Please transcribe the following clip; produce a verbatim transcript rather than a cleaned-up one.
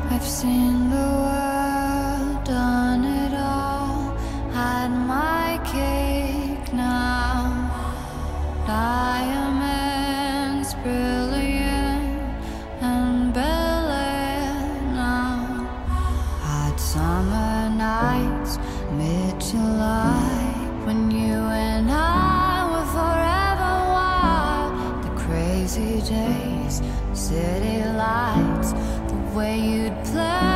I've seen the world, done it all, had my cake now. Diamonds brilliant and Bel Air now. Hot summer nights, mid-July, when you and I were forever wild. The crazy days, city lights, the way you'd play